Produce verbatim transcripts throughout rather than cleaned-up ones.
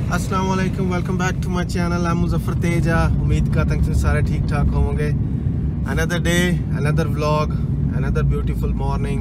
अस्सलाम वालेकुम, welcome back to my channel. I am Muzaffar Teja. उम्मीद करता हूँ कि सारे ठीक ठाक होंगे। Another day, another vlog, another beautiful morning.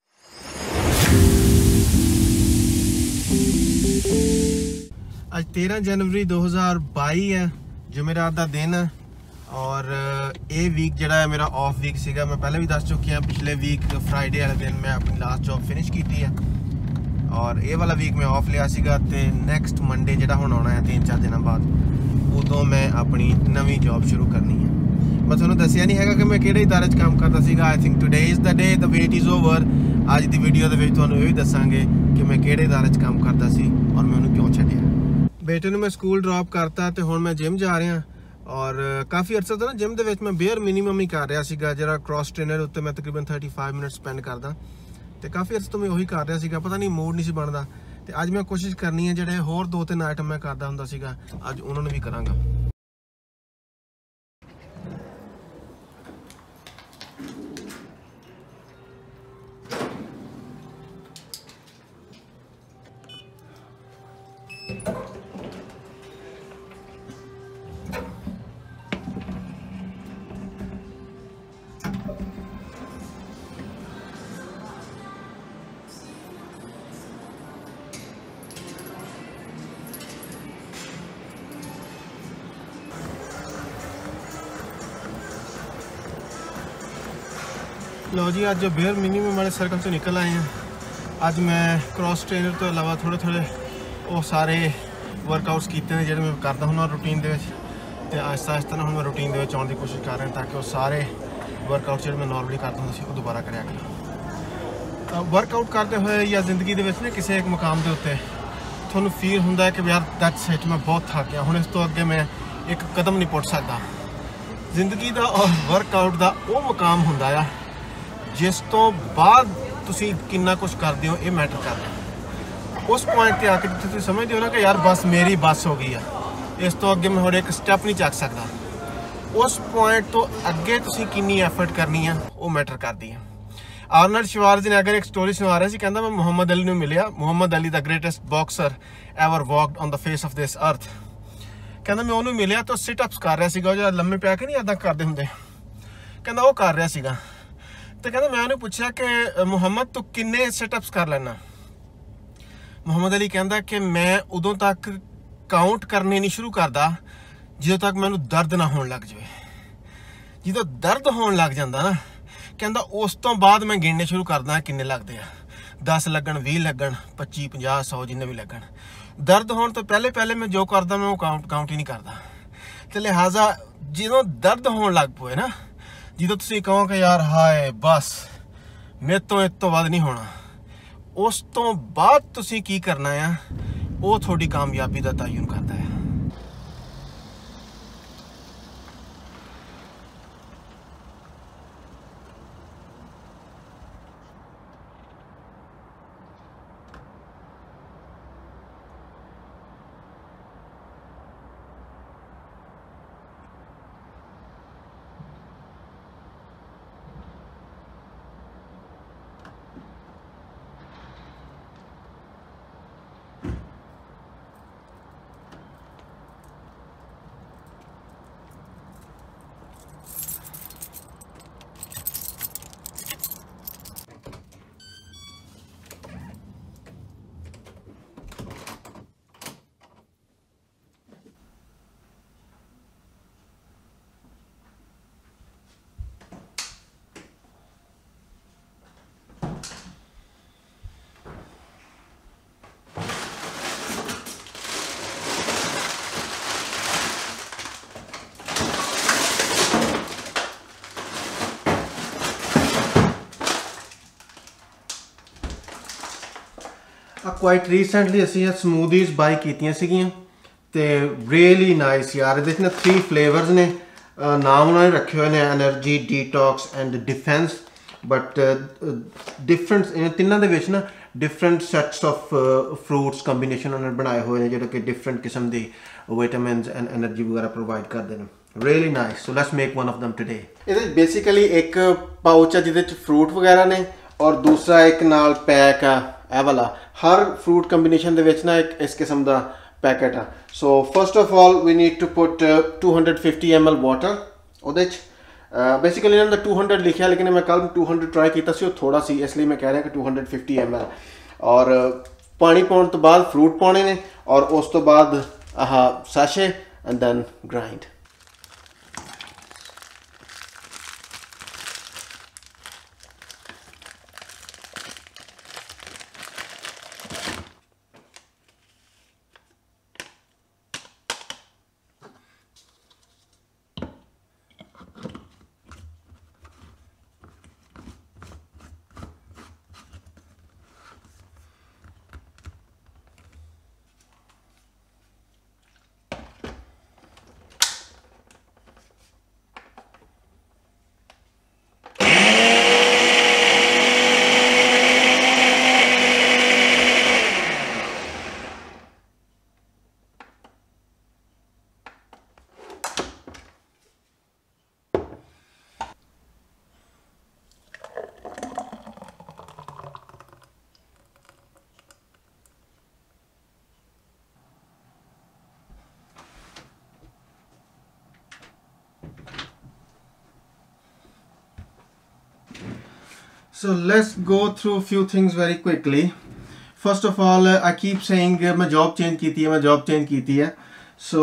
आज तेरह जनवरी दो हज़ार बाई है, जुमेरात दा दिन है। और ये वीक जड़ा है मेरा ऑफ वीक सीगा। मैं पहले भी दस चुकी हाँ, पिछले वीक फ्राइडे वाले दिन मैं अपनी लास्ट जॉब फिनिश की है और ये वाला वीक मैं ऑफ लिया सीगा। ते नैक्सट मंडे जो हुण आना है तीन चार दिन बाद, उदों मैं अपनी नवी जॉब शुरू करनी है। मैं थोड़ा दसिया नहीं है कि मैं किहड़े इदारे च काम करता सीगा। I think today is the day, the wait is over. अज की वीडियो के तुहानूं ये भी दसांगे कि मैं किहड़े इदारे च काम करता सी और मैं उन्होंने क्यों छड्डिया। बेटे नूं मैं स्कूल ड्रॉप करता ते हुण मैं जिम जा रहा और काफ़ी अर्सा तो ना जिम दे विच मैं बेयर मिनीमम ही कर रहा सीगा। जरा क्रॉस ट्रेनर उत्ते मैं तकरीबन थर्टी फाइव मिनट स्पेंड करदा ते काफ़ी अर्से तो मैं वही कर रहा सीगा। पता नहीं मूड नहीं सी बनदा ते अज मैं कोशिश करनी है जिहड़े होर दो तीन आइटम मैं करदा हुंदा सीगा, अज उन्होंने भी करांगा। लो जी, अज बेयर मिनीमम वाले सर्कल से निकल आए हैं। अज मैं क्रॉस ट्रेनर तो अलावा थोड़े थोड़े वो सारे वर्कआउट्स किए हैं जो मैं करता हूँ रूटीन के। आहिस्ता आहिस्ता ना हम मैं रूटीन के आने की कोशिश कर रहा ताकि वो सारे वर्कआउट जो मैं नॉर्मली करता हूँ वो दोबारा कराया करा। वर्कआउट करते हुए या जिंदगी के किसी एक मुकाम के उत्ते थोड़ा फील होंगे कि यार दैट्स इट, मैं बहुत थक गया, हूँ इस तो अगे मैं एक कदम नहीं पुट सकता। जिंदगी का और वर्कआउट का वो मुकाम होंदा आ जिस तो बाद तुसी कितना कुछ करते हो, ये मैटर करता है। उस पॉइंट पर आके जिथे समझते हो ना कि यार बस मेरी बस हो गई है, इस तो अगे मैं थोड़े एक स्टैप नहीं चक सकता, उस पॉइंट तो अगे तुसी कितनी एफर्ट करनी है वो मैटर करती है। आर्नल्ड शिवार्जी ने अगर एक स्टोरी सुना रहा सी, कहता मैं मुहम्मद अली नूं मिलिया। Muhammad Ali the greatest boxer ever walked on the face of this earth. कहता मैं उन्होंने मिलिया तो सिटअप्स कर रहा सीगा, जो लम्बे पै के नहीं अदा करते होंगे, कहता वो कर रहा सीगा। तो कहता मैं उन्हें पूछा कि मुहम्मद तू किन्ने सिटअप्स कर लेना। मुहम्मद अली कहता कि मैं उदों तक काउंट करने नहीं शुरू करता जो तक मैनू दर्द ना होने लग जाए। जो दर्द होने लग जाता ना, कहता उस तो बाद मैं गिनने शुरू करदा किन्ने लगते हैं, दस लगन, भी लगन, पच्ची, पंजाह, सौ जिन्ने भी लगन। दर्द होने तो पहले पहले मैं जो करदा मैं वो काउंट काउंट ही नहीं करता। तो लिहाजा जो दर्द होने लग पे ना, जो तुम कहो कि यार हाय बस मेरे तो इस तो बाद नहीं होना, उस तो बाद तुसी की करना है वो थोड़ी कामयाबी का तयन करता है। क्वाइट रीसेंटली असी स्मूदीज बाई कीतियां सीगियां ते रियली नाइस यार। इहदे ना थ्री फ्लेवर्स ने, नाम उन्होंने रखे हुए ने energy, detox and defence. But different तिन्हों के विच ना different sets of fruits combination उन्होंने बनाए हुए हैं जो कि डिफरेंट किस्म की विटामिन एंड एनर्जी वगैरह प्रोवाइड करते हैं। Really nice, so let's make one of them today. ये बेसिकली एक पाउच है जिहदे च फ्रूट वगैरह ने और दूसरा एक नाल पैक है ए वाला। हर फ्रूट कंबीनेशन दे विच ना एक इस किस्म का पैकेट है। So first of all we need to put two hundred fifty M L water ਉਹਦੇ 'ਚ बेसिकली इन्होंने टू हंड्रेड लिखा लेकिन मैं कल टू हंड्रेड ट्राई किया थोड़ा सी, इसलिए मैं कह रहा कि two hundred fifty M L. और पानी पाने तो बाद फ्रूट पाने ने और उस तो बाद ah sachet and then grind. So let's go through few things very quickly. First of all, uh, I keep saying uh, मैं job change की थी, मैं job change की थी है। So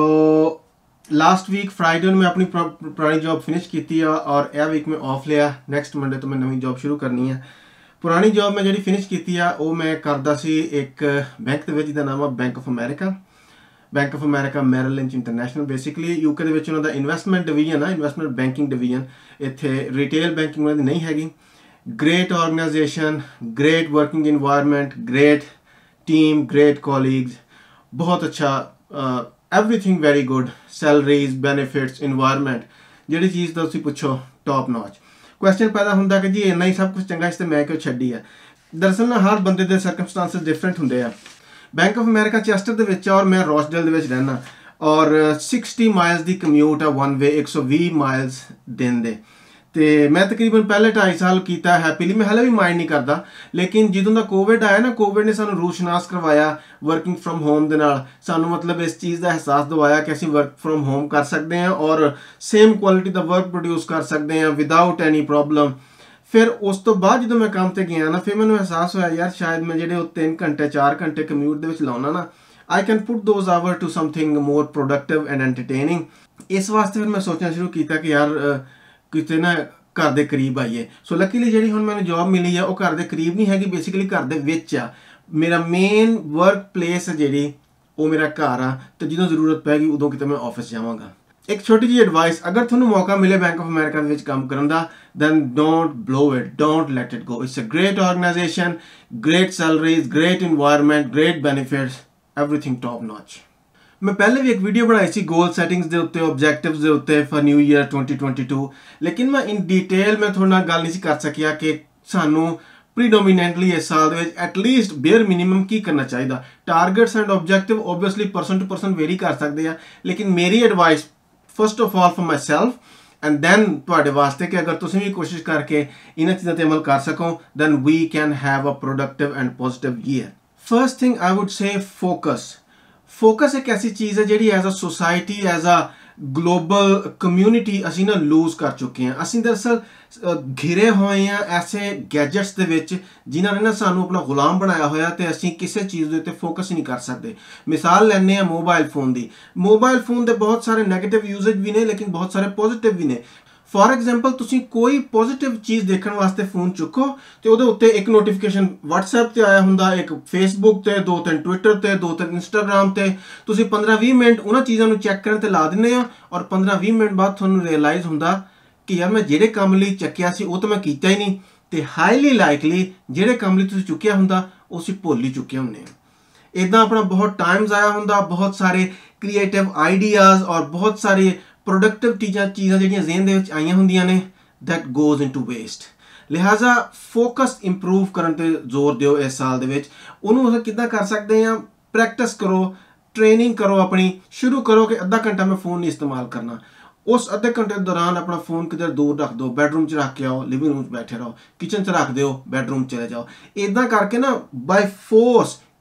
last week Friday मैं अपनी पुरानी job finish की थी और यह week में off लिया। Next Monday तो मैं नवी job शुरू करनी है। पुरानी job मैं ਜਿਹੜੀ finish की थी है वो मैं करदा सी एक बैंक ਦੇ ਵਿੱਚ ਜਿਹਦਾ ਨਾਮ ਹੈ Bank of America। Bank of America Merrill Lynch International। Basically UK ਦੇ ਵਿੱਚ ਉਹਨਾਂ ਦਾ ਇਨਵੈਸਟਮੈਂਟ ਡਿਵੀਜ਼ਨ ਹੈ, ਇਨਵੈਸਟਮੈਂਟ ਬੈਂਕਿੰਗ ਡਿਵੀਜ਼ਨ। ਇੱਥੇ ਰਿਟੇਲ ਬੈਂਕਿੰਗ ਉਹਨਾਂ ਦੀ ਨਹੀਂ ਹੈਗੀ। Great organization, great working environment, great team, great colleagues, बहुत अच्छा uh, everything very good, salaries, benefits, environment, ਜਿਹੜੀ ਚੀਜ਼ ਦਾ ਤੁਸੀਂ ਪੁੱਛੋ top notch। ਕੁਐਸਚਨ ਪੈਦਾ ਹੁੰਦਾ ਕਿ ਜੀ ਇੰਨਾ ਹੀ ਸਭ ਕੁਝ ਚੰਗਾ ਇਸ ਤੇ ਮੈਂ ਕਿਉਂ ਛੱਡੀ ਹੈ। ਦਰਅਸਲ ਨਾ ਹਰ ਬੰਦੇ ਦੇ ਸਰਕਮਸਟੈਂਸਸ ਡਿਫਰੈਂਟ ਹੁੰਦੇ ਆ। ਬੈਂਕ ਆਫ ਅਮਰੀਕਾ ਚੈਸਟਰ ਦੇ ਵਿੱਚ ਔਰ ਮੈਂ ਰੋਸਡੇਲ ਦੇ ਵਿੱਚ ਰਹਿਣਾ ਔਰ ਸਿਕਸਟੀ ਮਾਈਲਸ ਦੀ ਕਮਿਊਟ ਆ ਵਨ ਵੇ, ਇੱਕ ਸੌ ਵੀਹ ਮਾਈਲਸ ਦਿਨ ਦੇ। तो मैं तकरीबन पहले ढाई साल किया हैप्पीली, मैं हले भी माइंड नहीं करता। लेकिन ਜਦੋਂ ਦਾ कोविड आया ना, कोविड ने सानू रूशनास करवाया वर्किंग फ्रॉम होम ਦੇ ਨਾਲ। ਸਾਨੂੰ मतलब इस चीज़ का एहसास दवाया कि ਅਸੀਂ वर्क फ्रॉम होम कर सकते हैं और सेम क्वालिटी का वर्क प्रोड्यूस कर सकते हैं विदाउट एनी प्रॉब्लम। फिर उस तो बाद जो मैं काम ते गया ना, फिर मैंने एहसास होया यार शायद मैं ਜਿਹੜੇ तीन घंटे चार घंटे कम्यूट ਦੇ ਵਿੱਚ ਲਾਉਣਾ ਨਾ, I can put those hour to something more productive and entertaining. इस वास्ते फिर मैं सोचना शुरू किया कि यार किते ना घर के करीब आइए। सो लकीली जी हुण मैंने जॉब मिली है वो घर के करीब नहीं हैगी, बेसिकली घर के विच आ। मेरा मेन वर्क प्लेस जी वो मेरा घर आ, तो जो जरूरत पैगी उदों किते मैं ऑफिस जावांगा। एक छोटी जी एडवाइस, अगर तुहानू मौका मिले बैंक ऑफ अमेरिका दे विच काम करन दा, then don't blow it, don't let it go. It's a great organisation, great salaries, great environment, great benefits, everything top notch. मैं पहले भी एक वीडियो बनाई सी गोल सैटिंग्स के उत्ते, ऑब्जेक्टिव्स के उत्ते for new year twenty twenty two, लेकिन मैं इन डिटेल में थोड़ा गल नहीं कर सकिया कि सानू प्रीडोमीनेंटली इस साल दे विच एटलीस्ट बेयर मिनिमम की करना चाहिए। Targets and objective obviously person to person vary कर सकते हैं, लेकिन मेरी advice first of all for my self and then तुहाडे वास्ते कि अगर तुसीं भी कोशिश करके इन्हां चीज़ां ते अमल कर सको, then we can have a productive and positive year. First thing I would say focus. Focus एक ऐसी चीज़ है जी as a society, as a global community असी ना लूज कर चुके हैं। असी दरअसल घिरे हुए हैं ऐसे गैजेट्स दे विच जिन्होंने ना सानू अपना गुलाम बनाया होया ते असी किसी चीज़ के उत्ते फोकस ही नहीं कर सकते। मिसाल लैने आ मोबाइल फोन की। मोबाइल फोन के बहुत सारे नैगेटिव यूजेज भी ने, लेकिन बहुत सारे पॉजिटिव भी ने। फॉर एग्जाम्पल तुसी कोई पॉजिटिव चीज़ देखने वास्ते फोन चुको तो वो उत्ते एक नोटिफिकेशन व्हाट्सएप ते आया हुंदा, एक फेसबुक ते, दो तीन ट्विटर ते, दो तीन इंस्टाग्राम ते। तुसी पंद्रह बीस मिनट उन्होंने चीज़ों को चैक करने ते ला दिंदे हो और पंद्रह बीस मिनट बाद तुहानू रियलाइज़ हुंदा कि यार मैं जिहड़े काम लई चक्किया सी वो तो मैं कीता ही नहीं, तो हाईली लाइकली जिहड़े काम लई तुसी चुक्किया हुंदा वो असीं भुल ही चुके हुंदे आ। इदां अपना बहुत टाइम ज़ाया हुंदा, बहुत सारे क्रिएटिव आइडियाज़ और बहुत सारे प्रोडक्टिव चीज़ा चीज़ां जिहड़ियां ज़हन दे विच आईयां हुंदियां ने, that goes into waste. लिहाजा फोकस इंप्रूव करन ते जोर दिओ इस साल दे विच। उहनूं असीं किद्दां कर सकदे हां? प्रैक्टिस करो, ट्रेनिंग करो अपनी, शुरू करो कि अद्धा घंटा मैं फ़ोन नहीं इस्तेमाल करना। उस अद्धे घंटे के दौरान अपना फ़ोन किधर दूर रख दो, बैडरूम च रख के आओ, लिविंग रूम च बैठे रहो, किचन च रख दो, बैडरूम चले जाओ। इदां करके ना by force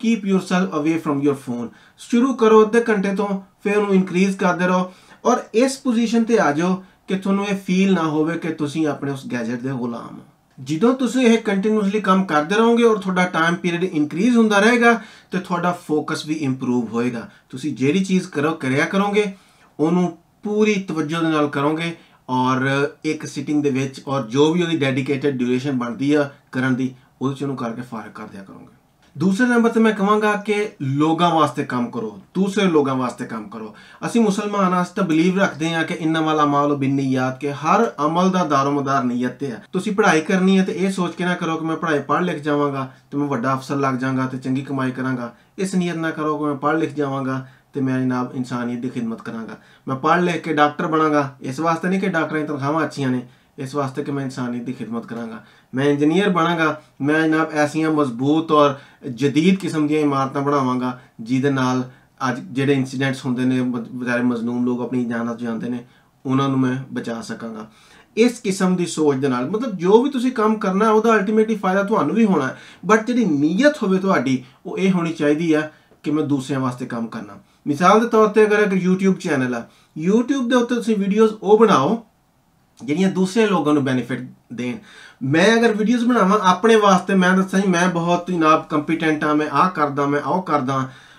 keep yourself away from your phone. शुरू करो अद्धे घंटे तो, फिर उन्होंने इंक्रीज करते रहो और इस पोजीशन ते आ जाओ कि तुहानूं ये फील ना होवे कि तुसीं अपने उस गैजेट दे गुलाम हो। ਜਦੋਂ ਤੁਸੀਂ ਇਹ ਕੰਟੀਨਿਊਸਲੀ ਕੰਮ ਕਰਦੇ ਰਹੋਗੇ ਔਰ ਤੁਹਾਡਾ ਟਾਈਮ ਪੀਰੀਅਡ ਇਨਕਰੀਜ਼ ਹੁੰਦਾ ਰਹੇਗਾ ਤੇ ਤੁਹਾਡਾ ਫੋਕਸ ਵੀ ਇੰਪਰੂਵ ਹੋਏਗਾ। ਤੁਸੀਂ ਜਿਹੜੀ ਚੀਜ਼ ਕਰੋ ਕਰਿਆ ਕਰੋਗੇ ਉਹਨੂੰ ਪੂਰੀ ਤਵੱਜੋ ਦੇ ਨਾਲ ਕਰੋਗੇ ਔਰ ਇੱਕ ਸਿਟਿੰਗ ਦੇ ਵਿੱਚ ਔਰ ਜੋ ਵੀ ਉਹਦੀ ਡੈਡੀਕੇਟਡ ਡਿਊਰੇਸ਼ਨ ਬਣਦੀ ਆ ਕਰਨ ਦੀ ਉਹਦੇ ਚ ਉਹਨੂੰ ਕਰਕੇ ਫਾਰਗ ਕਰ ਦਿਆ ਕਰੋਗੇ। दूसरे नंबर से मैं कहूँगा कि लोगों वास्ते काम करो, दूसरे लोगों वास्ते काम करो। असी मुसलमान अस तो बिलीव रखते हैं कि इन्ना वाला माल बिन्नीयात के हर अमल का दारोमदार नीयत ते है। तुसी पढ़ाई करनी है तो ये सोच के ना करो कि मैं पढ़ाई पढ़ लिख जावांगा तो मैं वड्डा अफसर लग जाऊँगा तो चंगी कमाई करांगा। इस नीयत ना करो कि मैं पढ़ लिख जावांगा तो मैं जनाब इंसानियत की खिदमत करांगा। मैं पढ़ लिख के डॉक्टर बनांगा इस वास्ते नहीं कि डॉक्टर की तनख्वाहां अच्छियां ने, इस वास्ते कि मैं इंसानियत की खिदमत करांगा। मैं इंजीनियर बनांगा, मैं जनाब ऐसियां मजबूत और जदीद किस्म दी इमारतां बनावांगा जिहदे नाल अज जिहड़े इंसीडेंट्स हुंदे ने बेचारे मजलूम लोग अपनी जान जांदे ने उन्हां नूं मैं बचा सकांगा। इस किस्म की सोच दे नाल मतलब जो भी तुसीं काम करना है उहदा अल्टीमेटली फायदा तुहानूं भी होना है, बट जिहड़ी नीयत होवे तुहाडी वो ये होनी चाहिदी है कि मैं दूसरिਆਂ वास्ते काम करना। मिसाल के तौर पर अगर एक यूट्यूब चैनल है, यूट्यूब के उत्ते तुसीं वीडियोज़ वो बनाओ ਜਿਹੜੀਆਂ ਦੂਸਰੇ ਲੋਕਾਂ ਨੂੰ ਬੈਨੀਫਿਟ ਦੇਣ। मैं अगर वीडियोज़ बनावा अपने वास्ते मैं दसा जी मैं बहुत जनाब कंपीटेंट हाँ, मैं आ करदा मैं आओ करदा,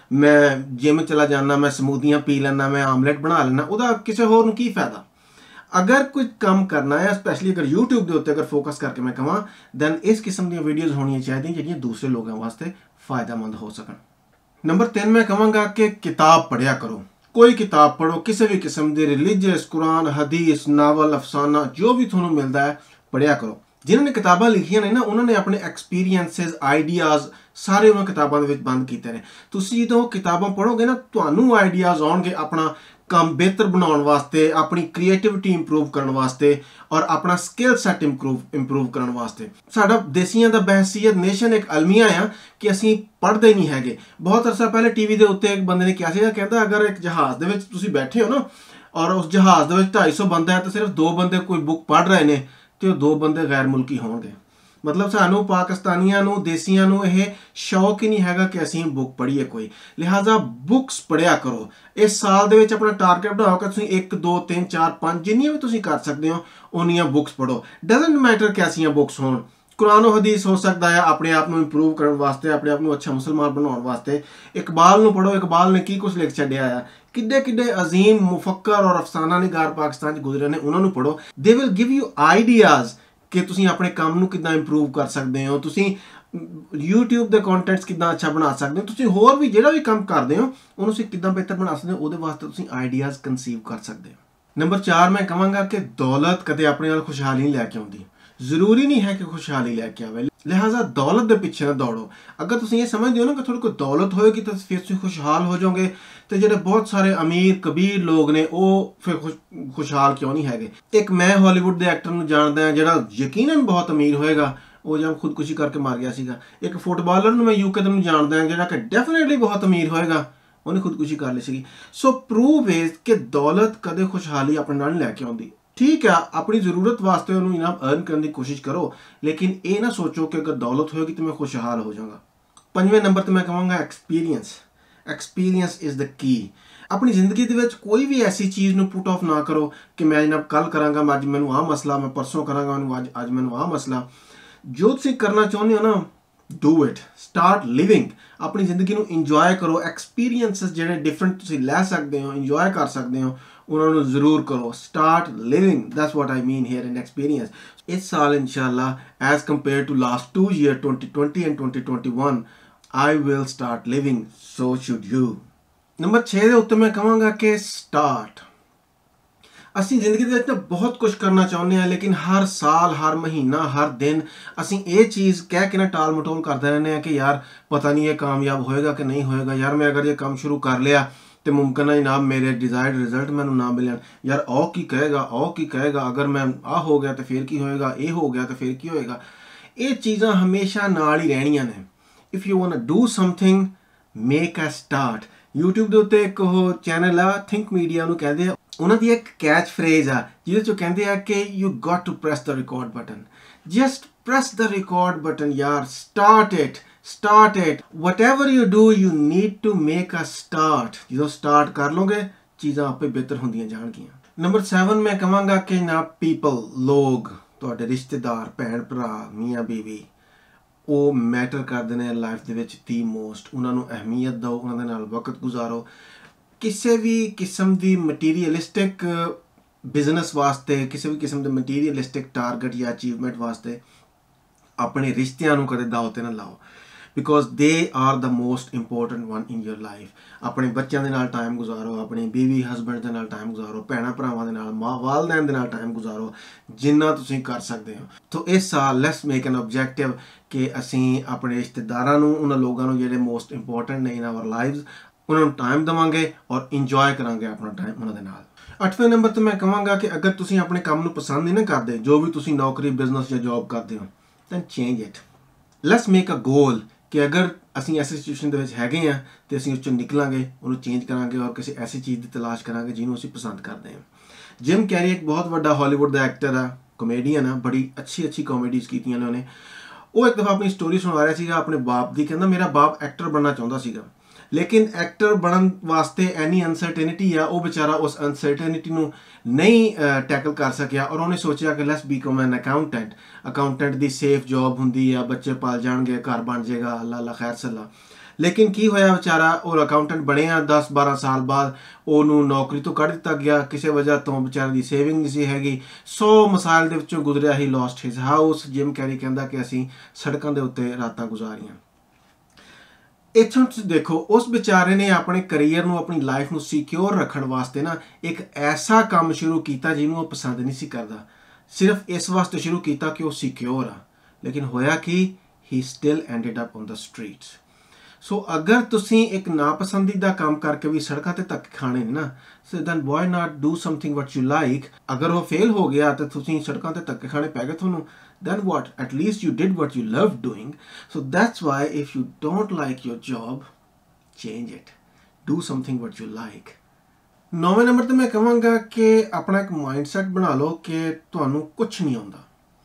मैं जिम चला जाना, मैं समूदियाँ पी लेना, मैं आमलेट बना लेना, ਉਹਦਾ ਕਿਸੇ ਹੋਰ ਨੂੰ ਕੀ फायदा। अगर कोई काम करना है स्पैशली अगर यूट्यूब के उत्ते अगर फोकस करके मैं कहां दैन इस किस्म दी वीडियोज़ होनी चाहिए ਜਿਹੜੀਆਂ दूसरे लोगों वास्ते फायदेमंद हो सकन। नंबर तीन मैं कहांगा कि किताब पढ़िया करो। कोई किताब पढ़ो किसी भी किस्म की, रिलीजियस, कुरान, हदीस, नावल, अफसाना जो भी थोनों मिलता है पढ़िया करो। जिन्होंने किताबां लिखियां ने ना उन्होंने अपने एक्सपीरियंसिस आइडियाज़ सारे उन्होंने किताबों के बंद किए हैं। तुसीं जो किताबां पढ़ोगे ना तुहानूं आइडियाज़ आउणगे अपना काम बेहतर बनाने वास्ते, अपनी क्रिएटिविटी इंप्रूव करने वास्ते और अपना स्किल सैट इंप्रूव इंप्रूव करने वास्ते। साडा देसियां दा बहसीयत नेशन एक अलमिया आ कि असीं पढ़ते नहीं हैगे। बहुत अरसा पहले टीवी के उत्ते एक बंदे ने कहा सीगा, कहता अगर एक जहाज़ दे विच तुसीं बैठे हो ना और उस जहाज़ दे विच ढाई सौ बंदा है तो सिर्फ दो बंदे कोई बुक पढ़ रहे हैं तो दो बंदे गैर मुल्की होणगे। मतलब सानू पाकिस्तानियां नू देसियां नू यह शौक ही नहीं हैगा कि असीं बुक पढ़ीए कोई, लिहाजा बुक्स पढ़िया करो। इस साल दे विच अपना टारगेट बनाओ कि तुसीं एक दो तीन चार पाँच जिन्नियां भी तुसीं कर सकते हो उन्नियां बुक्स पढ़ो। डजंट मैटर कैसियां बुक्स होण, कुरान और हदीस हो सकता है अपने आप को इंप्रूव करने वास्ते, अपने आप को अच्छा मुसलमान बनाने वास्ते। इकबाल नू पढ़ो, इकबाल ने की कुछ लिख छड्डिया है, किड्डे किड्डे अजीम मुफक्कर और अफसाना निगार पाकिस्तान गुजरे ने, उन्होंने पढ़ो। They will give you ideas कि तुसीं अपने काम नू किद्दां इंप्रूव कर सकते हो, तुसीं यूट्यूब के कॉन्टेंट्स किद्दां अच्छा बना सकते हो, तुसीं होर भी जिहड़ा भी काम करते हो उन्होंने तुसीं किद्दां बेहतर बना सकते हो, उहदे वास्ते तुसीं आइडियाज़ कंसीव कर सकते हो। नंबर चार मैं कहांगा कि दौलत कदे अपने नाल खुशहाली नहीं लैके आउंदी। जरूरी नहीं है कि खुशहाली लैके आवे, लिहाजा दौलत के पिछे ना दौड़ो। अगर तुसीं ये समझते हो ना कि थोड़ी कोई दौलत होएगी तो फिर तुसीं खुशहाल हो जाओगे, तो जो बहुत सारे अमीर कबीर लोग ने वो फिर खुश खुशहाल क्यों नहीं है। एक मैं हॉलीवुड के एक्टर नूं जानदा हां जिहड़ा यकीनन बहुत अमीर होएगा, वो जब खुदकुशी करके मार गया सीगा। एक फुटबालर नूं मैं यूके दे नूं जानदा हां जिहड़ा कि डेफिनेटली बहुत अमीर होएगा, उन्हें खुदकुशी कर ली सीगी। सो प्रूव इज कि दौलत कदे खुशहाली अपने नाल नहीं लैके आउंदी। ठीक है अपनी जरूरत वास्ते उन्होंने जनाब अर्न करने की कोशिश करो, लेकिन ये ना सोचो कि अगर दौलत होगी तो मैं खुशहाल हो जाऊँगा। पंजवें नंबर पर मैं कहूँगा experience. Experience is the key. अपनी जिंदगी के कोई भी ऐसी चीज़ नूं पुट ऑफ ना करो कि मैं जनाब कल करांगा, अज मैनूं आ मसला, मैं परसों करांगा, मैनूं अज अज मैनूं आ मसला। जो तुसीं करना चाहुंदे हो ना डू इट, स्टार्ट लिविंग। अपनी जिंदगी नूं इंजॉय करो। एक्सपीरियंसिस जिहड़े डिफरेंट तुसीं लै सकदे हो, इंजॉय कर सकते हो, उन्होंने जरूर करो। Start living, that's what I mean here in experience. इस साल इंशाल्लाह as compare to last two year twenty twenty and twenty twenty one I will start living, so should you. Number छे के उत्ते मैं कहांगा कि स्टार्ट। असी जिंदगी दे विच बहुत कुछ करना चाहुंदे हैं, लेकिन हर साल हर महीना हर दिन असी ये चीज़ कह के ना टाल मटोल करते रहने हैं कि यार पता नहीं ये कामयाब होएगा कि नहीं होएगा, यार मैं अगर ये काम शुरू कर लिया तो मुमकिन है जनाब मेरे डिजायर्ड रिजल्ट मैनू ना मिलन, यार ओ की कहेगा ओ की कहेगा, अगर मैं आ हो गया तो फिर की होएगा, ये हो गया तो फिर की होएगा। ये चीज़ां हमेशा नाल ही रहनियां ने। If you want to do something make a start. YouTube के उत्ते एक चैनल आ थिंक मीडिया नूं कहंदे आ, उन्हां दी एक कैच फ्रेज आ जिहदे चों कहंदे आ कि you got to press the record button. Just press the record button यार, start it. start it. Whatever you do, you need to make a start. ਜਦੋਂ start ਕਰ ਲੋਗੇ ਚੀਜ਼ਾਂ ਆਪੇ ਬਿਹਤਰ ਹੁੰਦੀਆਂ ਜਾਣਗੀਆਂ। ਨੰਬਰ ਸੈਵਨ ਮੈਂ ਕਹਾਂਗਾ ਕਿ ਨਾ people, ਲੋਕ, ਤੁਹਾਡੇ ਰਿਸ਼ਤੇਦਾਰ, ਭੈਣ ਭਰਾ, ਮੀਆਂ ਬੀਵੀ, ਉਹ ਮੈਟਰ ਕਰਦੇ ਨੇ ਲਾਈਫ ਦੇ ਵਿੱਚ ਦੀ ਮੋਸਟ। ਉਹਨਾਂ ਨੂੰ ਅਹਿਮੀਅਤ ਦਿਓ, ਉਹਨਾਂ ਦੇ ਨਾਲ ਵਕਤ ਗੁਜ਼ਾਰੋ। ਕਿਸੇ ਵੀ ਕਿਸਮ ਦੀ ਮਟੀਰੀਅਲਿਸਟਿਕ ਬਿਜ਼ਨਸ ਵਾਸਤੇ, ਕਿਸੇ ਵੀ ਕਿਸਮ ਦੇ ਮਟੀਰੀਅਲਿਸਟਿਕ ਟਾਰਗੇਟ ਜਾਂ ਅਚੀਵਮੈਂਟ ਵਾਸਤੇ ਆਪਣੇ ਰਿਸ਼ਤਿਆਂ ਨੂੰ ਕਦੇ ਦਾਅ 'ਤੇ ਨਾ ਲਾਓ, because they are the most important one in your life. ਆਪਣੇ ਬੱਚਿਆਂ ਦੇ ਨਾਲ ਟਾਈਮ ਗੁਜ਼ਾਰੋ, ਆਪਣੀ ਬੀਵੀ ਹਸਬੈਂਡ ਦੇ ਨਾਲ ਟਾਈਮ ਗੁਜ਼ਾਰੋ, ਭੈਣਾਂ ਭਰਾਵਾਂ ਦੇ ਨਾਲ, ਮਾਂ ਵਾਲਦੈਨ ਦੇ ਨਾਲ ਟਾਈਮ ਗੁਜ਼ਾਰੋ ਜਿੰਨਾ ਤੁਸੀਂ ਕਰ ਸਕਦੇ ਹੋ। ਤਾਂ ਇਸ ਸਾਲ ਲੈਟਸ ਮੇਕ ਐਨ ਆਬਜੈਕਟਿਵ ਕਿ ਅਸੀਂ ਆਪਣੇ ਰਿਸ਼ਤੇਦਾਰਾਂ ਨੂੰ, ਉਹਨਾਂ ਲੋਕਾਂ ਨੂੰ ਜਿਹੜੇ ਮੋਸਟ ਇੰਪੋਰਟੈਂਟ ਨੇ ਇਨ ਆਵਰ ਲਾਈਵਸ, ਉਹਨਾਂ ਨੂੰ ਟਾਈਮ ਦੇਵਾਂਗੇ ਔਰ ਇੰਜੋਏ ਕਰਾਂਗੇ ਆਪਣਾ ਟਾਈਮ ਉਹਨਾਂ ਦੇ ਨਾਲ। ਅੱਠਵੇਂ ਨੰਬਰ 'ਤੇ ਮੈਂ ਕਹਾਂਗਾ ਕਿ ਅਗਰ ਤੁਸੀਂ ਆਪਣੇ ਕੰਮ ਨੂੰ ਪਸੰਦ ਨਹੀਂ ਨਾ ਕਰਦੇ, ਜੋ ਵੀ ਤੁਸੀਂ ਨੌਕਰੀ, ਬਿਜ਼ਨਸ ਜਾਂ ਜੌਬ ਕਰਦੇ ਹੋ, then change it. Let's make a goal ਕਿ ਅਗਰ ਅਸੀਂ ਐਸੀ ਸਿਚੁਏਸ਼ਨ ਦੇ ਵਿੱਚ ਹੈਗੇ ਹਾਂ ਤੇ ਅਸੀਂ ਉਸ 'ਚੋਂ ਨਿਕਲਾਂਗੇ, ਉਹਨੂੰ ਚੇਂਜ ਕਰਾਂਗੇ ਔਰ ਕਿਸੇ ਐਸੀ ਚੀਜ਼ ਦੀ ਤਲਾਸ਼ ਕਰਾਂਗੇ ਜਿਹਨੂੰ ਅਸੀਂ ਪਸੰਦ ਕਰਦੇ ਹਾਂ। ਜਿਮ ਕੈਰੀ ਇੱਕ ਬਹੁਤ ਵੱਡਾ ਹਾਲੀਵੁੱਡ ਦਾ ਐਕਟਰ ਆ, ਕਮੇਡੀਅਨ ਆ, ਬੜੀ ਅੱਛੀ ਅੱਛੀ ਕਾਮੇਡੀਜ਼ ਕੀਤੀਆਂ ਨੇ ਉਹਨੇ। ਉਹ ਇੱਕ ਦਫਾ ਆਪਣੀ ਸਟੋਰੀ ਸੁਣਾ ਰਿਹਾ ਸੀਗਾ ਆਪਣੇ ਬਾਪ ਦੀ। ਕਹਿੰਦਾ ਮੇਰਾ ਬਾਪ ਐਕਟਰ ਬਣਨਾ ਚਾਹੁੰਦਾ ਸੀਗਾ, ਲੇਕਿਨ ਐਕਟਰ ਬਣਨ ਵਾਸਤੇ ਐਨੀ ਅਨਸਰਟੇਨਿਟੀ ਆ, ਉਹ ਵਿਚਾਰਾ ਉਸ ਅਨਸਰਟੇਨਿਟੀ ਨੂੰ ਨਹੀਂ ਟੈਕਲ ਕਰ ਸਕਿਆ ਔਰ ਉਹਨੇ ਸੋਚਿਆ ਕਿ let's become an accountant. Accountant ਦੀ ਸੇਫ ਜੌਬ ਹੁੰਦੀ ਆ, ਬੱਚੇ ਪਾਲ ਜਾਣਗੇ, ਘਰ ਬਣ ਜਾਏਗਾ, ਅੱਲਾ ਅੱਲਾ ਖੈਰ ਸੱਲਾ। ਲੇਕਿਨ ਕੀ ਹੋਇਆ, ਵਿਚਾਰਾ ਉਹ ਅਕਾਊਂਟੈਂਟ ਬਣਿਆ, ਦਸ ਬਾਰਾਂ ਸਾਲ ਬਾਅਦ ਉਹਨੂੰ ਨੌਕਰੀ ਤੋਂ ਕੱਢ ਦਿੱਤਾ ਗਿਆ। ਕਿਸੇ ਵਜ੍ਹਾ ਤੋਂ ਵਿਚਾਰੇ ਦੀ ਸੇਵਿੰਗ ਨਹੀਂ ਸੀ ਹੈਗੀ, ਸੌ ਮਸਾਇਲ ਦੇ ਵਿੱਚੋਂ ਗੁਜ਼ਰਿਆ। He lost his house. Jim Carrey ਕਹਿੰਦਾ ਕਿ ਅਸੀਂ ਸੜਕਾਂ ਦੇ ਉੱਤੇ ਰਾਤਾਂ ਗੁਜ਼ਾਰੀਆਂ। ਇੱਥੋਂ ਤੁਸੀਂ ਦੇਖੋ, ਉਸ ਵਿਚਾਰੇ ਨੇ ਆਪਣੇ ਕਰੀਅਰ ਨੂੰ, ਆਪਣੀ ਲਾਈਫ ਨੂੰ ਸਿਕਿਉਰ ਰੱਖਣ ਵਾਸਤੇ ਨਾ ਇੱਕ ਐਸਾ ਕੰਮ ਸ਼ੁਰੂ ਕੀਤਾ ਜਿਹਨੂੰ ਉਹ ਪਸੰਦ ਨਹੀਂ ਸੀ ਕਰਦਾ, ਸਿਰਫ ਇਸ ਵਾਸਤੇ ਸ਼ੁਰੂ ਕੀਤਾ ਕਿ ਉਹ ਸਿਕਿਉਰ ਆ। ਲੇਕਿਨ ਹੋਇਆ ਕਿ he still ended up on the streets. So ਅਗਰ ਤੁਸੀਂ ਇੱਕ ਨਾਪਸੰਦੀਦਾ ਕੰਮ ਕਰਕੇ ਵੀ ਸੜਕਾਂ 'ਤੇ ਧੱਕੇ ਖਾਣੇ ਨੇ ਨਾ, so then why not do something what you like. ਅਗਰ ਉਹ ਫੇਲ ਹੋ ਗਿਆ ਤੇ ਤੁਸੀਂ ਸੜਕਾਂ 'ਤੇ ਧੱਕੇ ਖਾਣੇ ਪੈ ਗਏ ਤੁਹਾਨੂੰ, then what? At least you did what you love doing. So that's why if you don't like your job, change it. Do something what you like. ਨੌਵੇਂ ਨੰਬਰ ਤੇ ਮੈਂ ਕਹਾਂਗਾ ਕਿ ਆਪਣਾ ਇੱਕ ਮਾਈਂਡਸੈਟ ਬਣਾ ਲਓ ਕਿ ਤੁਹਾਨੂੰ ਕੁਛ ਨਹੀਂ ਆਉਂਦਾ।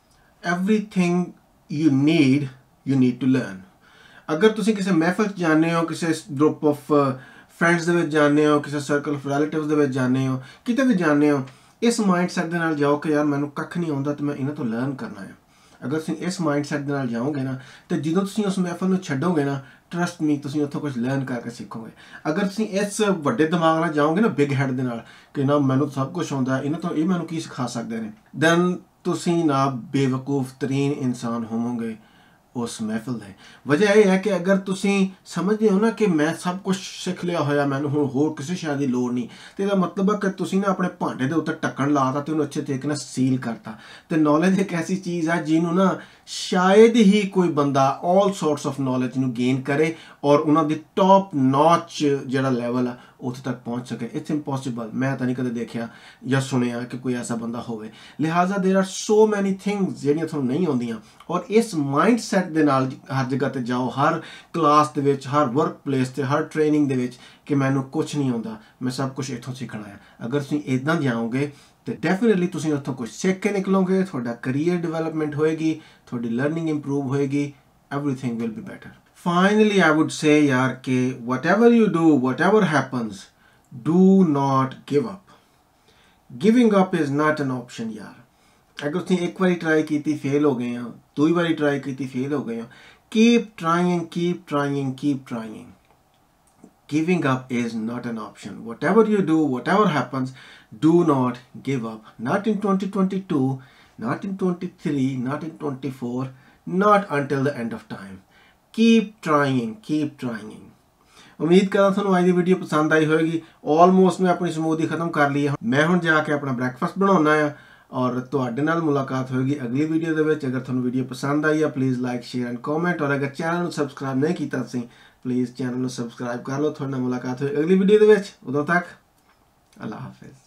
Everything you need, you need to learn. ਅਗਰ ਤੁਸੀਂ ਕਿਸੇ ਮਹਿਫਲ 'ਚ ਜਾਂਦੇ ਹੋ, ਕਿਸੇ ਗਰੁੱਪ ਆਫ ਫਰੈਂਡਸ ਦੇ ਵਿੱਚ ਜਾਂਦੇ ਹੋ, ਕਿਸੇ ਸਰਕਲ ਆਫ ਰਿਲੇਟਿਵਸ ਦੇ ਵਿੱਚ ਜਾਂਦੇ ਹੋ, ਕਿਤੇ ਵੀ ਜਾਂਦੇ ਹੋ, ਇਸ ਮਾਈਂਡਸੈਟ ਦੇ ਨਾਲ ਜਾਓ ਕਿ ਯਾਰ ਮੈਨੂੰ ਕੱਖ ਨਹੀਂ ਆਉਂਦਾ ਤੇ ਮੈਂ ਇਹਨਾਂ ਤੋਂ ਲਰਨ ਕਰਨਾ ਹੈ। ਅਗਰ ਤੁਸੀਂ ਇਸ ਮਾਈਂਡਸੈਟ ਦੇ ਨਾਲ ਜਾਓਗੇ ਨਾ, ਤੇ ਜਦੋਂ ਤੁਸੀਂ ਉਸ ਮਹਿਫਲ ਨੂੰ ਛੱਡੋਗੇ ਨਾ, ਟਰਸਟ ਮੀ, ਤੁਸੀਂ ਉੱਥੋਂ ਕੁਝ ਲਰਨ ਕਰਕੇ ਸਿੱਖੋਗੇ। ਅਗਰ ਤੁਸੀਂ ਇਸ ਵੱਡੇ ਦਿਮਾਗ ਨਾਲ ਜਾਓਗੇ ਨਾ, ਬਿਗ ਹੈਡ ਦੇ ਨਾਲ, ਕਿ ਨਾ ਮੈਨੂੰ ਸਭ ਕੁਝ ਆਉਂਦਾ, ਇਹਨਾਂ ਤੋਂ ਇਹ ਮੈਨੂੰ ਕੀ ਸਿਖਾ ਸਕਦੇ ਨੇ, ਦੈਨ ਤੁਸੀਂ ਨਾ ਬੇਵਕੂਫ ਤਰੀਨ ਇਨਸਾਨ ਹੋਵੋਗੇ ਉਸ ਮਹਿਫਲ ਦੇ। ਵਜ੍ਹਾ ਇਹ ਹੈ ਕਿ ਅਗਰ ਤੁਸੀਂ ਸਮਝਦੇ ਹੋ ਨਾ ਕਿ ਮੈਂ ਸਭ ਕੁਝ ਸਿੱਖ ਲਿਆ ਹੋਇਆ, ਮੈਨੂੰ ਹੁਣ ਹੋਰ ਕਿਸੇ ਸ਼ਾਇਦ ਦੀ ਲੋੜ ਨਹੀਂ, ਤੇ ਇਹਦਾ ਮਤਲਬ ਹੈ ਕਿ ਤੁਸੀਂ ਨਾ ਆਪਣੇ ਭਾਂਡੇ ਦੇ ਉੱਤੇ ਢੱਕਣ ਲਾਤਾ ਤੇ ਉਹਨੂੰ ਅੱਛੇ ਤਰੀਕੇ ਨਾਲ ਸੀਲ ਕਰਤਾ। ਤੇ ਨੌਲੇਜ ਇੱਕ ਐਸੀ ਚੀਜ਼ ਹੈ ਜਿਹਨੂੰ ਨਾ ਸ਼ਾਇਦ ਹੀ ਕੋਈ ਬੰਦਾ ਆਲ ਸੋਰਟਸ ਆਫ ਨੌਲੇਜ ਨੂੰ ਗੇਨ ਕਰੇ ਔਰ ਉਹਨਾਂ ਦੀ ਟੌਪ ਨੌਚ ਜਿਹੜਾ ਲੈਵਲ ਆ ਉੱਥੇ ਤੱਕ ਪਹੁੰਚ ਸਕੇ। It's impossible. ਮੈਂ ਤਾਂ ਨਹੀਂ ਕਦੇ ਦੇਖਿਆ ਜਾਂ ਸੁਣਿਆ ਕਿ ਕੋਈ ਐਸਾ ਬੰਦਾ ਹੋਵੇ। ਲਿਹਾਜ਼ਾ ਦੇਰ ਆਰ ਸੋ ਮੈਨੀ ਥਿੰਗਸ ਜਿਹੜੀਆਂ ਤੁਹਾਨੂੰ ਨਹੀਂ ਆਉਂਦੀਆਂ, ਔਰ ਇਸ ਮਾਈਂਡ ਸੈਟ ਦੇ ਨਾਲ ਹਰ ਜਗ੍ਹਾ 'ਤੇ ਜਾਓ, ਹਰ ਕਲਾਸ ਦੇ ਵਿੱਚ, ਹਰ ਵਰਕ ਪਲੇਸ 'ਤੇ, ਹਰ ਟ੍ਰੇਨਿੰਗ ਦੇ ਵਿੱਚ, ਕਿ ਮੈਨੂੰ ਕੁਛ ਨਹੀਂ ਆਉਂਦਾ, ਮੈਂ ਸਭ ਕੁਛ ਇੱਥੋਂ ਸਿੱਖਣਾ ਹੈ। ਅਗਰ ਤੁਸੀਂ ਇੱਦਾਂ ਜਾਓਗੇ ਤੇ ਡੈਫੀਨੇਟਲੀ ਤੁਸੀਂ ਉੱਥੋਂ ਕੁਛ ਸਿੱਖ ਕੇ ਨਿਕਲੋਗੇ, ਤੁਹਾਡਾ ਕਰੀਅਰ ਡਿਵੈਲਪਮੈਂਟ ਹੋਏਗੀ, ਤੁਹਾਡੀ ਲਰਨਿੰਗ ਇੰਪਰੂਵ ਹੋਏਗੀ, everything will be better. Finally, I would say yaar ke whatever you do, whatever happens, do not give up. Giving up is not an option yaar. अगर तुम एक बारी ट्राई की थी fail हो गए हो, दो बारी ट्राई की थी फेल हो गए हो, keep trying, keep trying, keep trying. Giving up is not an option. Whatever you do, whatever happens, do not give up. Not in twenty twenty-two, not in twenty-three, not in twenty-four, not until the end of time. Keep trying, keep trying. ਉਮੀਦ ਕਰਦਾ ਤੁਹਾਨੂੰ ਅੱਜ ਦੀ video ਪਸੰਦ ਆਈ ਹੋਵੇਗੀ। Almost ਮੈਂ ਆਪਣੀ smoothie ਖਤਮ ਕਰ ਲਈ ਹੈ। ਮੈਂ ਹੁਣ ਜਾ ਕੇ ਆਪਣਾ ਬ੍ਰੈਕਫਾਸਟ ਬਣਾਉਣਾ ਆ ਔਰ ਤੁਹਾਡੇ ਨਾਲ ਮੁਲਾਕਾਤ ਹੋਏਗੀ ਅਗਲੀ ਵੀਡੀਓ ਦੇ ਵਿੱਚ। ਅਗਰ ਤੁਹਾਨੂੰ ਵੀਡੀਓ ਪਸੰਦ ਆਈ ਹੈ please like, share and comment, ਔਰ ਅਗਰ ਚੈਨਲ ਨੂੰ ਸਬਸਕ੍ਰਾਈਬ ਨਹੀਂ ਕੀਤਾ ਤੁਸੀਂ ਪਲੀਜ਼ ਚੈਨਲ ਨੂੰ ਸਬਸਕ੍ਰਾਈਬ ਕਰ ਲਓ। ਤੁਹਾਡੇ ਨਾਲ ਮੁਲਾਕਾਤ ਹੋਏਗੀ ਅਗਲੀ ਵੀਡੀਓ ਦੇ ਵਿੱਚ। ਉਦੋਂ ਤੱਕ ਅੱਲਾ ਹਾਫਿਜ਼।